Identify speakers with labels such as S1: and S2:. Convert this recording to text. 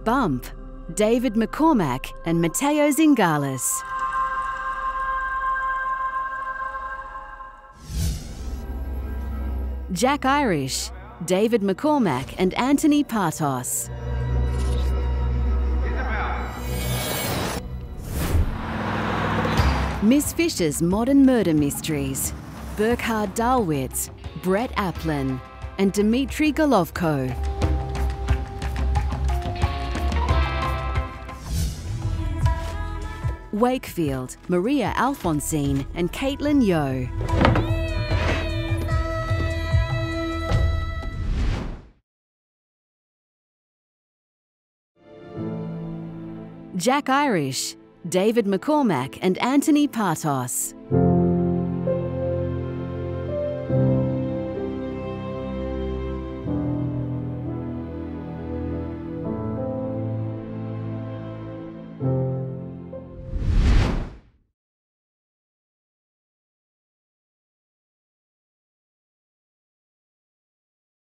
S1: Bump, David McCormack and Matteo Zingalis. Jack Irish, David McCormack and Antony Partos. Miss Fisher's Modern Murder Mysteries, Burkhard Dalwitz, Brett Applin and Dmitry Golovko. Wakefield, Maria Alphonsine and Caitlin Yeo. Jack Irish, David McCormack and Antony Partos.